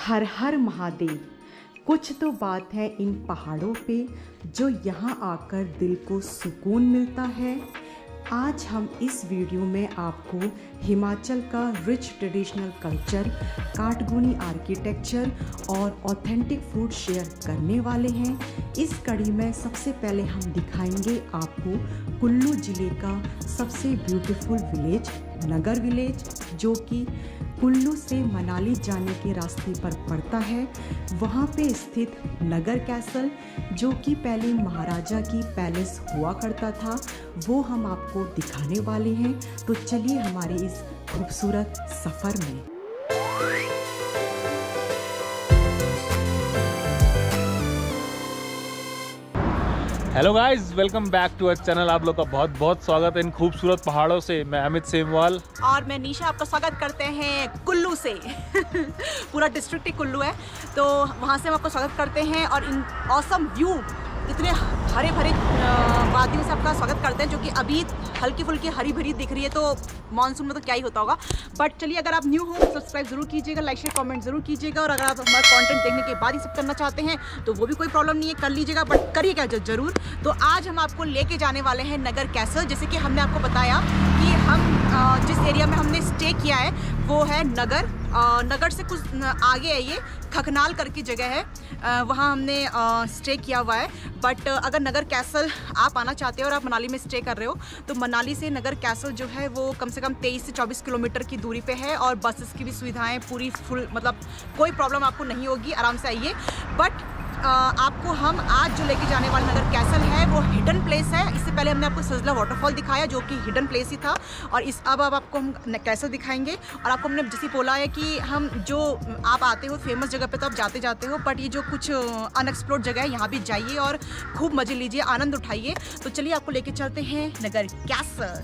हर हर महादेव। कुछ तो बात है इन पहाड़ों पे जो यहाँ आकर दिल को सुकून मिलता है। आज हम इस वीडियो में आपको हिमाचल का rich traditional culture, Kathkuni architecture और ऑथेंटिक फूड शेयर करने वाले हैं। इस कड़ी में सबसे पहले हम दिखाएंगे आपको कुल्लू ज़िले का सबसे ब्यूटीफुल विलेज नगर विलेज, जो कि कुल्लू से मनाली जाने के रास्ते पर पड़ता है। वहाँ पे स्थित नगर कैसल, जो कि पहले महाराजा की पैलेस हुआ करता था, वो हम आपको दिखाने वाले हैं। तो चलिए हमारे इस खूबसूरत सफ़र में। Hello guys, welcome back to our channel. आप लोग का बहुत बहुत स्वागत है इन खूबसूरत पहाड़ों से। मैं अमित सेमवाल और मैं निशा आपका स्वागत करते हैं कुल्लू से। पूरा डिस्ट्रिक्ट ही कुल्लू है, तो वहाँ से हम आपको स्वागत करते हैं और इन ऑसम व्यू, इतने हरे भरे वादियों से आपका स्वागत करते हैं, जो कि अभी हल्की फुल्की हरी भरी दिख रही है। तो मानसून में तो क्या ही होता होगा। बट चलिए, अगर आप न्यू हो सब्सक्राइब जरूर कीजिएगा, लाइक शेयर कमेंट जरूर कीजिएगा। और अगर आप हमारा कंटेंट देखने के बाद ही सब करना चाहते हैं तो वो भी कोई प्रॉब्लम नहीं है, कर लीजिएगा, बट करिएगा जरूर। तो आज हम आपको लेके जाने वाले हैं नगर कैसल। जैसे कि हमने आपको बताया कि हम जिस एरिया में हमने स्टे किया है वो है नगर से कुछ आगे है, ये खकनाल करके जगह है, वहाँ हमने स्टे किया हुआ है। बट अगर नगर कैसल आप आना चाहते हो और आप मनाली में स्टे कर रहे हो, तो मनाली से नगर कैसल जो है वो कम से कम 23 से 24 किलोमीटर की दूरी पे है। और बसेस की भी सुविधाएं पूरी फुल, मतलब कोई प्रॉब्लम आपको नहीं होगी, आराम से आइए। बट आपको हम आज जो लेके जाने वाले नगर कैसल है वो हिडन प्लेस है। इससे पहले हमने आपको सजला वाटरफॉल दिखाया, जो कि हिडन प्लेस ही था। और अब आपको हम कैसल दिखाएंगे। और आपको हमने जैसे बोला है कि हम जो आप आते हो फेमस जगह पे तो आप जाते हो, बट ये जो कुछ अनएक्सप्लोर्ड जगह है यहाँ भी जाइए और खूब मज़े लीजिए, आनंद उठाइए। तो चलिए आपको लेके चलते हैं नगर कैसल।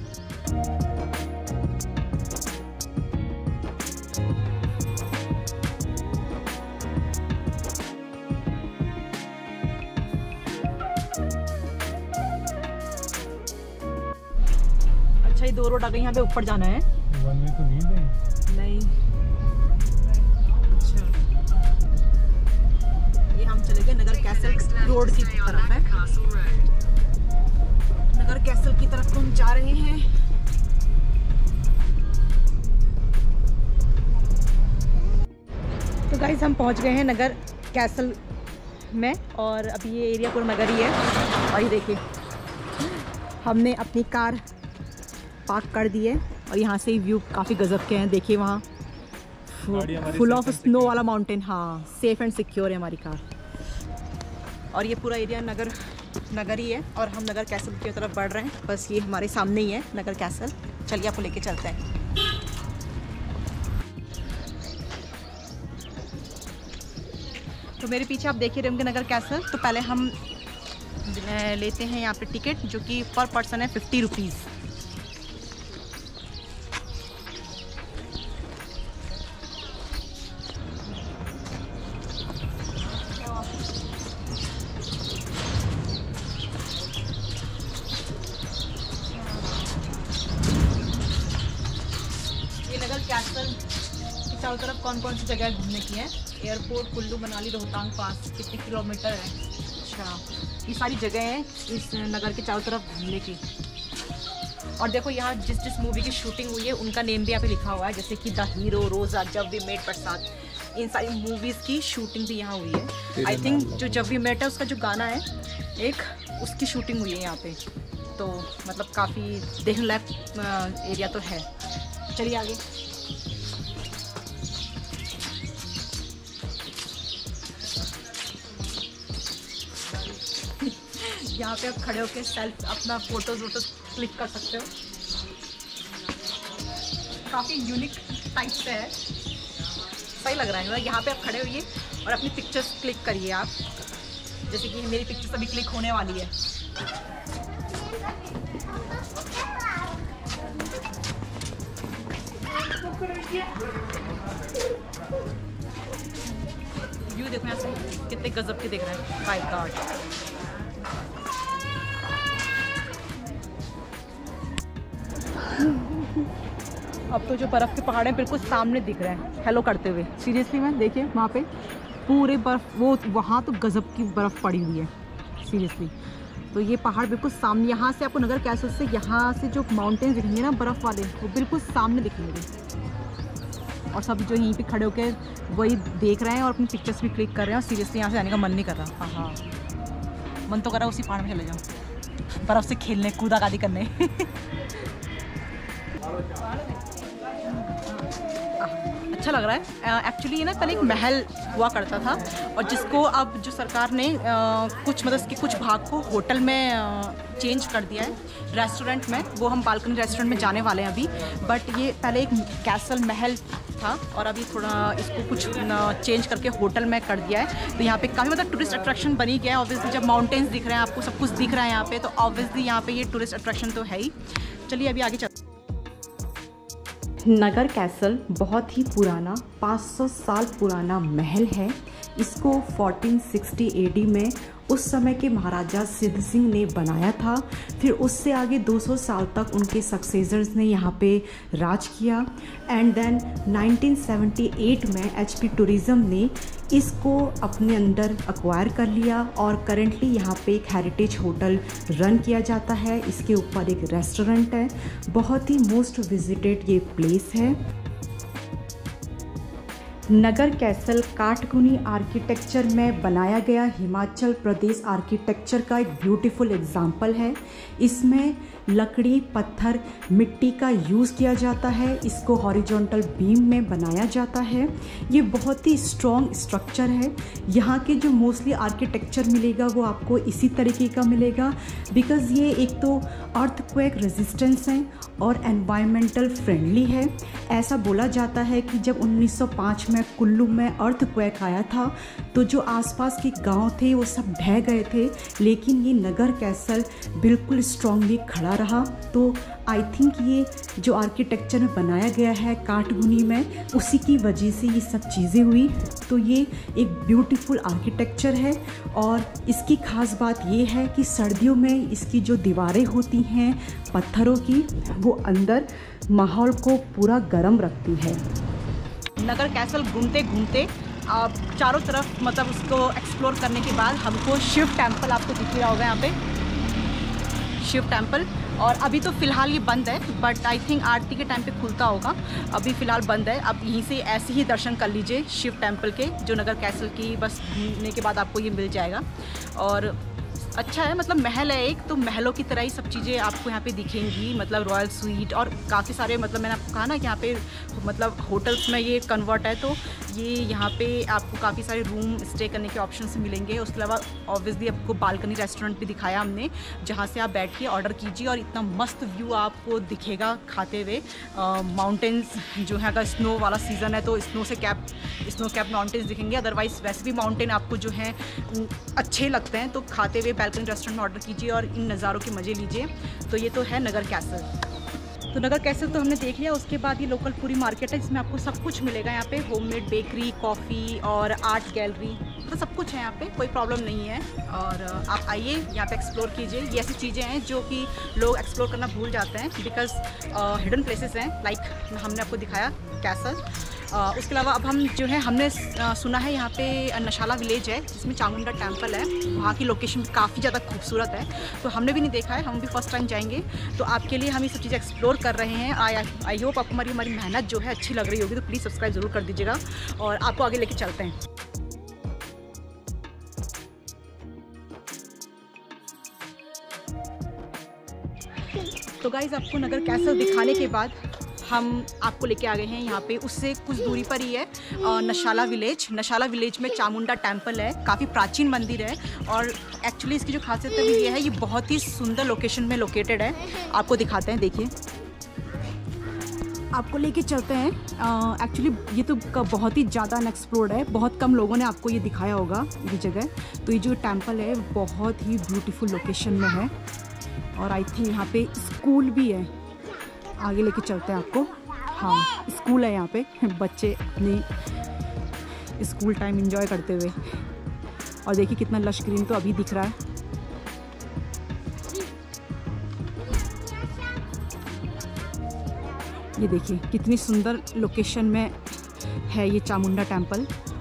अच्छा, ये 2 रोड आ गई, यहाँ पे ऊपर जाना है। वन वे तो नहीं। अच्छा, ये हम चले गए नगर कैसल रोड की तरफ है। नगर कैसल की तरफ हम जा रहे हैं। तो गाइस, हम पहुंच गए हैं नगर कैसल में, और अभी ये एरिया पूरा नगर ही है। और ये देखिए, हमने अपनी कार पार्क कर दी है और यहाँ से व्यू काफ़ी गजब के हैं। देखिए वहाँ फुल ऑफ स्नो वाला माउंटेन। हाँ, सेफ एंड सिक्योर है हमारी कार। और ये पूरा एरिया नगर ही है, और हम नगर कैसल की तरफ बढ़ रहे हैं। बस ये हमारे सामने ही है नगर कैसल। चलिए आपको लेके चलते हैं। तो मेरे पीछे आप देख ही रहे होंगे नगर कैसल। तो पहले हम लेते हैं यहाँ पे टिकट, जो कि पर पर्सन है 50 रुपीज़। नगर कैसल की चारों तरफ कौन कौन सी जगह घूमने की है? एयरपोर्ट, कुल्लू, मनाली, रोहतांग पास, कितने किलोमीटर है? अच्छा, ये सारी जगह हैं इस नगर के चारों तरफ घूमने की। और देखो, यहाँ जिस मूवी की शूटिंग हुई है उनका नेम भी यहाँ पे लिखा हुआ है, जैसे कि द हीरो, रोजा, जब वी मेट प्रसाद। इन सारी मूवीज़ की शूटिंग भी यहाँ हुई है। आई थिंक जो जब वी मेट है उसका जो गाना है एक, उसकी शूटिंग हुई है यहाँ पे। तो मतलब काफ़ी देखने लायक एरिया तो है। चलिए आगे। यहाँ पे आप खड़े होकर सेल्फ अपना फोटोज क्लिक कर सकते हो। काफ़ी यूनिक टाइप से है, सही लग रहा है। यहाँ पे आप खड़े होइए और अपनी पिक्चर्स क्लिक करिए आप, जैसे कि मेरी पिक्चर्स अभी क्लिक होने वाली है। व्यू देखो यहाँ से, कितने गजब के दिख रहे हैं। My God. अब तो जो बर्फ़ के पहाड़ हैं बिल्कुल सामने दिख रहे हैं हेलो करते हुए। सीरियसली मैम देखिए वहाँ पे पूरे बर्फ़, वो वहाँ तो गज़ब की बर्फ़ पड़ी हुई है सीरियसली। तो ये पहाड़ बिल्कुल सामने, यहाँ से आपको नगर कैसल से यहाँ से जो माउंटेन्स दिखेंगे ना बर्फ़ वाले, वो बिल्कुल सामने दिखेंगे। और सब जो यहीं पे खड़े होकर वही देख रहे हैं और अपनी पिक्चर्स भी क्लिक कर रहे हैं। और सीरियसली यहाँ से आने का मन नहीं कर रहा। हाँ, मन तो कर रहा है उसी पहाड़ में चले जाओ, बर्फ़ से खेलने, कूदाकादी करने। अच्छा लग रहा है। एक्चुअली ये ना पहले एक महल हुआ करता था और जिसको अब जो सरकार ने कुछ मतलब इसके कुछ भाग को होटल में चेंज कर दिया है, रेस्टोरेंट में। वो हम बालकनी रेस्टोरेंट में जाने वाले हैं अभी। बट ये पहले एक कैसल महल था और अभी थोड़ा इसको कुछ चेंज करके होटल में कर दिया है। तो यहाँ पे काफ़ी मतलब टूरिस्ट अट्रैक्शन बनी गया है। ऑब्वियसली जब माउंटेन्स दिख रहे हैं आपको, सब कुछ दिख रहा है यहाँ पे, तो ऑब्वियसली यहाँ पे ये टूरिस्ट अट्रैक्शन तो है ही। चलिए अभी आगे चलते। नगर कैसल बहुत ही पुराना 500 साल पुराना महल है। इसको 1460 AD में उस समय के महाराजा सिद्ध सिंह ने बनाया था। फिर उससे आगे 200 साल तक उनके सक्सेसर्स ने यहाँ पे राज किया। एंड देन 1978 में HP टूरिज़्म ने इसको अपने अंदर एक्वायर कर लिया और करेंटली यहाँ पे एक हेरिटेज होटल रन किया जाता है। इसके ऊपर एक रेस्टोरेंट है। बहुत ही मोस्ट विजिटेड ये प्लेस है। नगर कैसल काठगुनी आर्किटेक्चर में बनाया गया हिमाचल प्रदेश आर्किटेक्चर का एक ब्यूटीफुल एग्जाम्पल है। इसमें लकड़ी, पत्थर, मिट्टी का यूज़ किया जाता है। इसको हॉरिजॉन्टल बीम में बनाया जाता है। ये बहुत ही स्ट्रॉन्ग स्ट्रक्चर है। यहाँ के जो मोस्टली आर्किटेक्चर मिलेगा वो आपको इसी तरीके का मिलेगा, बिकॉज़ ये एक तो अर्थक्वेक रेजिस्टेंस है और एनवायरमेंटल फ्रेंडली है। ऐसा बोला जाता है कि जब 1905 में कुल्लू में अर्थक्वेक आया था तो जो आसपास के गांव थे वो सब ढह गए थे, लेकिन ये नगर कैसल बिल्कुल स्ट्रांगली खड़ा रहा। तो आई थिंक ये जो आर्किटेक्चर में बनाया गया है काठगुनी में, उसी की वजह से ये सब चीज़ें हुई। तो ये एक ब्यूटीफुल आर्किटेक्चर है और इसकी ख़ास बात ये है कि सर्दियों में इसकी जो दीवारें होती हैं पत्थरों की, वो अंदर माहौल को पूरा गर्म रखती है। नगर कैसल घूमते घूमते आप चारों तरफ मतलब उसको एक्सप्लोर करने के बाद हमको शिव टेम्पल आपको दिख रहा होगा यहाँ पे, शिव टेम्पल। और अभी तो फ़िलहाल ये बंद है, बट आई थिंक आरती के टाइम पे खुलता होगा। अभी फ़िलहाल बंद है। अब यहीं से ऐसे ही दर्शन कर लीजिए शिव टेम्पल के, जो नगर कैसल की बस घूमने के बाद आपको ये मिल जाएगा। और अच्छा है, मतलब महल है एक, तो महलों की तरह ही सब चीज़ें आपको यहाँ पे दिखेंगी। मतलब रॉयल स्वीट और काफ़ी सारे, मतलब मैंने आपको कहा ना कि यहाँ पे मतलब होटल्स में ये कन्वर्ट है, तो ये यहाँ पे आपको काफ़ी सारे रूम स्टे करने के ऑप्शंस मिलेंगे। उसके अलावा ऑब्वियसली आपको बालकनी रेस्टोरेंट भी दिखाया हमने, जहाँ से आप बैठ के ऑर्डर कीजिए और इतना मस्त व्यू आपको दिखेगा खाते हुए। माउंटेन्स जो है, अगर स्नो वाला सीज़न है तो स्नो कैप माउंटेन्स दिखेंगे। अदरवाइज़ वैसे भी माउंटेन आपको जो है अच्छे लगते हैं, तो खाते हुए बालकनी रेस्टोरेंट में ऑर्डर कीजिए और इन नज़ारों के मज़े लीजिए। तो ये तो है नगर कैसल। तो नगर कैसल तो हमने देख लिया। उसके बाद ये लोकल पूरी मार्केट है, जिसमें आपको सब कुछ मिलेगा। यहाँ पे होममेड बेकरी, कॉफ़ी और आर्ट गैलरी, तो सब कुछ है यहाँ पे, कोई प्रॉब्लम नहीं है। और आप आइए यहाँ पे एक्सप्लोर कीजिए। ये ऐसी चीज़ें हैं जो कि लोग एक्सप्लोर करना भूल जाते हैं, बिकॉज हिडन प्लेसेस हैं, लाइक हमने आपको दिखाया कैसल। उसके अलावा अब हम जो है, हमने सुना है यहाँ पे नशाला विलेज है जिसमें चामुंडा टेम्पल है। वहाँ की लोकेशन काफ़ी ज़्यादा खूबसूरत है, तो हमने भी नहीं देखा है, हम भी फर्स्ट टाइम जाएंगे। तो आपके लिए हम ये सब चीज़ें एक्सप्लोर कर रहे हैं। आई होप आपको हमारी मेहनत जो है अच्छी लग रही होगी, तो प्लीज़ सब्सक्राइब ज़रूर कर दीजिएगा और आपको आगे लेके चलते हैं। तो गाइज़, आपको नगर कैसल दिखाने के बाद हम आपको लेके आ गए हैं यहाँ पे, उससे कुछ दूरी पर ही है नशाला विलेज। नशाला विलेज में चामुंडा टेम्पल है, काफ़ी प्राचीन मंदिर है। और एक्चुअली इसकी जो खासियत है ये है, ये बहुत ही सुंदर लोकेशन में लोकेटेड है। आपको दिखाते हैं, देखिए, आपको लेके चलते हैं। एक्चुअली ये तो बहुत ही ज़्यादा अनएक्सप्लोर्ड है, बहुत कम लोगों ने आपको ये दिखाया होगा ये जगह। तो ये जो टेम्पल है बहुत ही ब्यूटीफुल लोकेशन में है और आई थिंक यहाँ पे स्कूल भी है। आगे लेके चलते हैं आपको। हाँ, स्कूल है यहाँ पे, बच्चे अपनी स्कूल टाइम एंजॉय करते हुए। और देखिए कितना लश ग्रीन तो अभी दिख रहा है। ये देखिए कितनी सुंदर लोकेशन में है ये चामुंडा टेम्पल,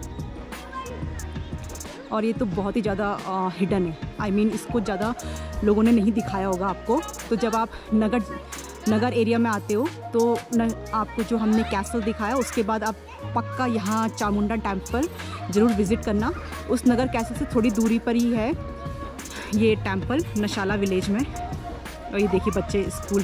और ये तो बहुत ही ज़्यादा हिडन है। आई मीन इसको ज़्यादा लोगों ने नहीं दिखाया होगा आपको। तो जब आप नगर एरिया में आते हो तो आपको जो हमने कैसल दिखाया उसके बाद आप पक्का यहाँ चामुंडा टेम्पल ज़रूर विज़िट करना। उस नगर कैसल से थोड़ी दूरी पर ही है ये टेम्पल, नशाला विलेज में। और ये देखिए बच्चे स्कूल।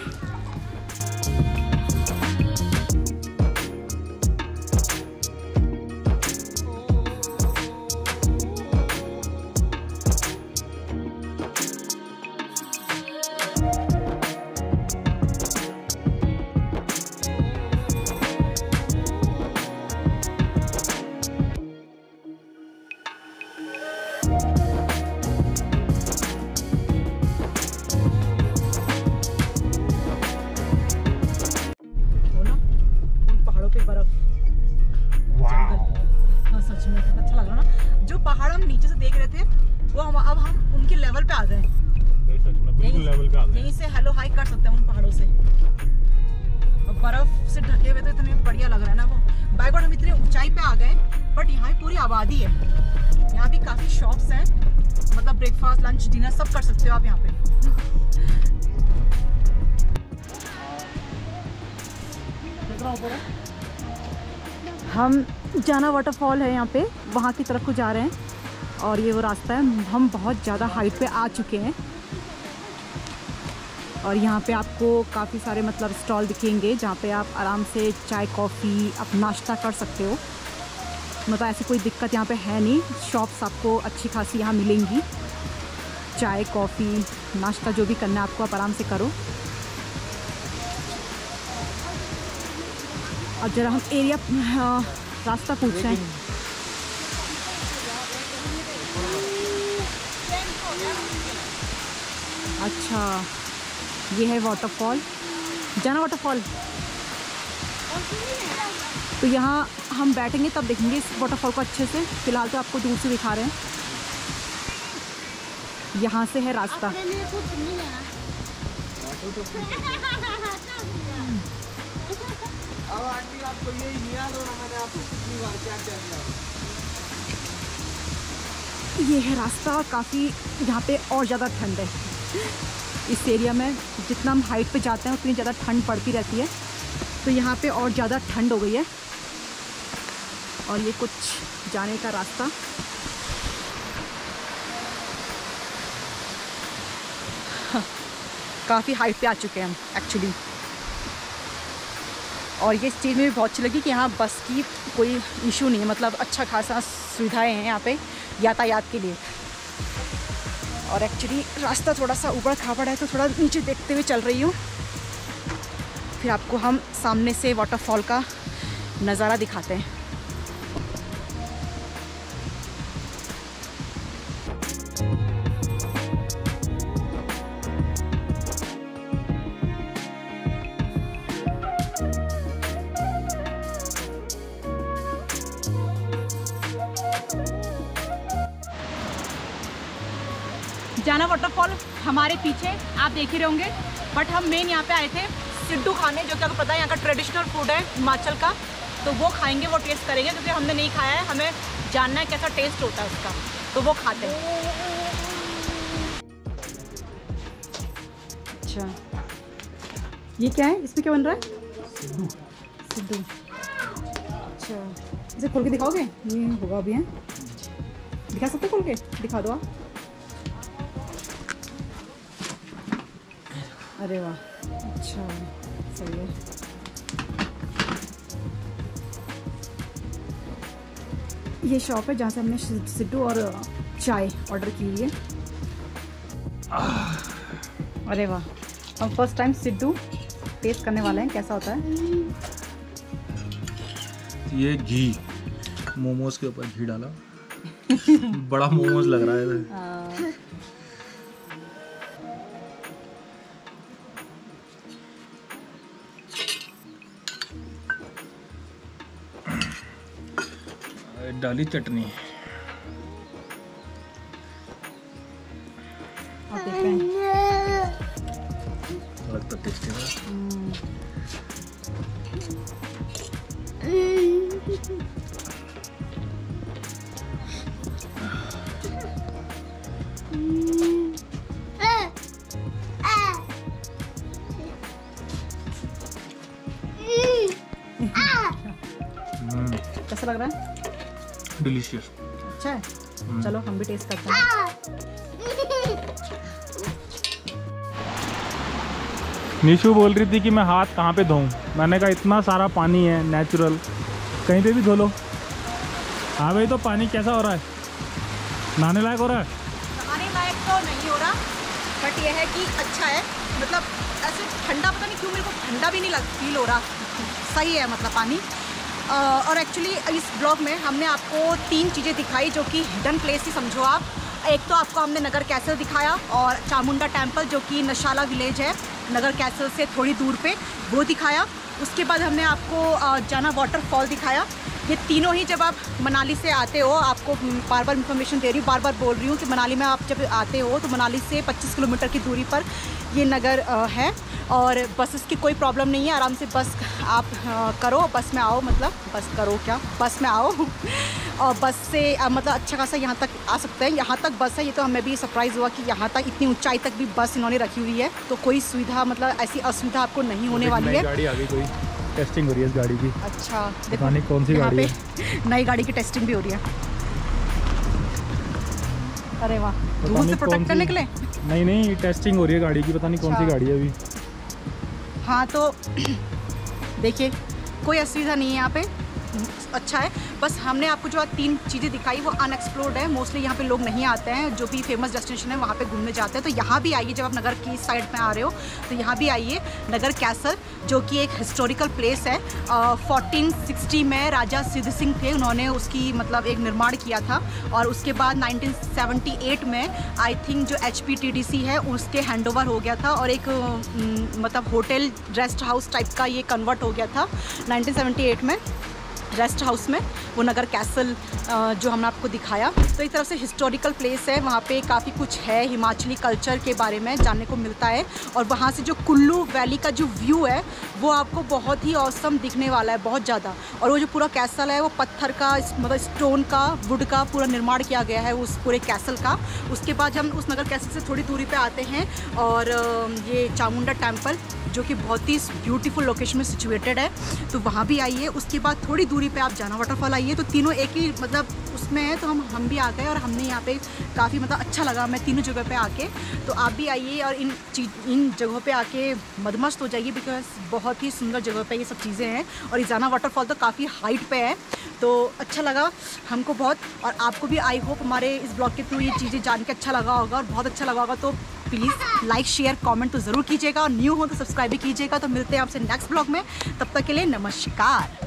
सच में अच्छा लग रहा ना। जो पहाड़ हम नीचे से देख रहे थे वो अब हम उनके लेवल पे आ गए। सच में बिल्कुल लेवल पे आ गए। यहीं से हेलो हाई कर सकते हैं उन पहाड़ों से। और बर्फ से ढके हुए तो इतने बढ़िया लग रहा है ना वो। बाय गॉड हम इतनी ऊंचाई पे आ गए, बट यहाँ पूरी आबादी है। यहाँ भी काफी शॉप्स हैं, मतलब ब्रेकफास्ट लंच डिनर सब कर सकते हो आप यहाँ पे। हम जाना वाटरफॉल है यहाँ पे, वहाँ की तरफ को जा रहे हैं और ये वो रास्ता है। हम बहुत ज़्यादा हाइट पे आ चुके हैं और यहाँ पे आपको काफ़ी सारे मतलब स्टॉल दिखेंगे जहाँ पे आप आराम से चाय कॉफ़ी आप नाश्ता कर सकते हो। मतलब ऐसी कोई दिक्कत यहाँ पे है नहीं। शॉप्स आपको अच्छी खासी यहाँ मिलेंगी। चाय कॉफ़ी नाश्ता जो भी करना है आपको आप आराम से करो। अब जरा हम एरिया रास्ता पूछ रहे हैं। अच्छा ये है वाटरफॉल, जाना वाटरफॉल। तो यहाँ हम बैठेंगे तब देखेंगे इस वाटरफॉल को अच्छे से। फिलहाल तो आपको दूर से दिखा रहे हैं। यहाँ से है रास्ता। अब आंटी आपको यही नहीं याद होना, मैंने आपको कितनी बार क्या क्या किया। ये है रास्ता। काफ़ी यहाँ पे और ज़्यादा ठंड है इस एरिया में। जितना हम हाइट पे जाते हैं उतनी ज़्यादा ठंड पड़ती रहती है, तो यहाँ पे और ज़्यादा ठंड हो गई है। और ये कुछ जाने का रास्ता। काफ़ी हाइट पे आ चुके हैं हम एक्चुअली। और ये इस चीज़ में भी बहुत अच्छी लगी कि यहाँ बस की कोई इशू नहीं है, मतलब अच्छा खासा सुविधाएं हैं यहाँ पे यातायात के लिए। और एक्चुअली रास्ता थोड़ा सा ऊबड़ खाबड़ है तो थोड़ा नीचे देखते हुए चल रही हूँ। फिर आपको हम सामने से वाटरफॉल का नज़ारा दिखाते हैं। जाना वाटरफॉल हमारे पीछे आप देख ही रहे होंगे, बट हम मेन यहाँ पे आए थे सिड्डू खाने, जो कि आपको पता है यहाँ का ट्रेडिशनल फूड है हिमाचल का। तो वो खाएंगे, वो टेस्ट करेंगे, क्योंकि हमने नहीं खाया है। हमें जानना है कैसा टेस्ट होता है उसका, तो वो खाते हैं। अच्छा ये क्या है, इसमें क्या बन रहा है? सिड्डू। सिड्डू अच्छा, इसे खोल के दिखाओगे? ये होगा अभी है, दिखा सकते खोल के? दिखा दो आप। अरे वाह, अच्छा सही है। ये शॉप है जहाँ से हमने सिड्डू और चाय ऑर्डर की हुई है। अरे वाह, हम फर्स्ट टाइम सिड्डू टेस्ट करने वाले हैं, कैसा होता है। ये घी, मोमोज के ऊपर घी डाला बड़ा मोमोज लग रहा है। डाली चटनी, आप देख रहे हैं लगता टेस्टी है। कैसा लग रहा है? डिलीशियस। अच्छा है, चलो हम भी टेस्ट करते हैं। निशु बोल रही थी कि मैं हाथ कहाँ पे धोऊं। मैंने कहा इतना सारा पानी है नेचुरल, कहीं पे भी धो लो। हाँ भाई, तो पानी कैसा हो रहा है? नहाने लायक हो रहा है? नहाने लायक तो नहीं हो रहा, बट यह है कि अच्छा है। मतलब ऐसे ठंडा, पता नहीं क्यों मेरे को ठंडा भी नहीं फील हो रहा, सही है मतलब पानी। और एक्चुअली इस ब्लॉग में हमने आपको 3 चीज़ें दिखाई जो कि हिडन प्लेस ही समझो आप। एक तो आपको हमने नगर कैसल दिखाया और चामुंडा टेम्पल जो कि नशाला विलेज है नगर कैसल से थोड़ी दूर पे, वो दिखाया। उसके बाद हमने आपको जाना वाटरफॉल दिखाया। ये तीनों ही जब आप मनाली से आते हो, आपको बार बार इन्फॉर्मेशन दे रही हूँ, बार बार बोल रही हूँ कि मनाली में आप जब आते हो तो मनाली से 25 किलोमीटर की दूरी पर ये नगर है और बसेस की कोई प्रॉब्लम नहीं है। आराम से बस आप करो, बस में आओ, मतलब बस करो क्या, बस में आओ और बस से मतलब अच्छा खासा यहाँ तक आ सकते हैं। यहाँ तक बस है, ये तो हमें भी सरप्राइज़ हुआ कि यहाँ तक इतनी ऊंचाई तक भी बस इन्होंने रखी हुई है। तो कोई सुविधा मतलब ऐसी असुविधा आपको नहीं होने वाली है। गाड़ी आ गई, कोई टेस्टिंग हो रही है इस गाड़ी की। अच्छा, पता नहीं कौन सी गाड़ी है। नई गाड़ी की टेस्टिंग भी हो रही है। अरे वाह, धूल से प्रोटेक्ट करने के लिए? नहीं, टेस्टिंग हो रही है गाड़ी की, पता नहीं कौन सी गाड़ी है अभी। हाँ तो देखिए, कोई असुविधा नहीं है यहाँ पे, अच्छा है। बस हमने आपको जो 3 चीज़ें दिखाई वो अनएक्सप्लोर्ड है, मोस्टली यहाँ पे लोग नहीं आते हैं। जो भी फेमस डेस्टिनेशन है वहाँ पे घूमने जाते हैं, तो यहाँ भी आइए। जब आप नगर की साइड में आ रहे हो तो यहाँ भी आइए। नगर कैसल जो कि एक हिस्टोरिकल प्लेस है। 1460 में राजा सिद्ध सिंह थे, उन्होंने उसकी मतलब एक निर्माण किया था और उसके बाद 1978 में आई थिंक जो HPTDC है उसके हैंडओवर हो गया था और एक मतलब होटल रेस्ट हाउस टाइप का ये कन्वर्ट हो गया था 1978 में रेस्ट हाउस में, वो नगर कैसल जो हमने आपको दिखाया। तो एक तरफ से हिस्टोरिकल प्लेस है, वहाँ पे काफ़ी कुछ है हिमाचली कल्चर के बारे में जानने को मिलता है। और वहाँ से जो कुल्लू वैली का जो व्यू है वो आपको बहुत ही औसम दिखने वाला है, बहुत ज़्यादा। और वो जो पूरा कैसल है वो पत्थर का, मतलब स्टोन का, वुड का पूरा निर्माण किया गया है उस पूरे कैसल का। उसके बाद हम उस नगर कैसल से थोड़ी दूरी पर आते हैं और ये चामुंडा टेम्पल जो कि बहुत ही ब्यूटीफुल लोकेशन में सिचुएटेड है, तो वहाँ भी आइए। उसके बाद थोड़ी दूरी पे आप जाना वाटरफॉल आइए। तो तीनों एक ही मतलब उसमें है, तो हम भी आ गए और हमने यहाँ पे काफ़ी मतलब अच्छा लगा मैं तीनों जगह पे आके। तो आप भी आइए और इन जगहों पे आके मदमस्त हो जाइए, बिकॉज बहुत ही सुंदर जगह पे ये सब चीज़ें हैं। और इजाना वाटरफॉल तो काफ़ी हाइट पे है, तो अच्छा लगा हमको बहुत। और आपको भी आई होप हमारे इस ब्लॉग के थ्रू ये चीज़ें जान के अच्छा लगा होगा और बहुत अच्छा लगा होगा। तो प्लीज़ लाइक शेयर कमेंट तो ज़रूर कीजिएगा और न्यू हो तो सब्सक्राइब भी कीजिएगा। तो मिलते हैं आपसे नेक्स्ट ब्लॉग में, तब तक के लिए नमस्कार।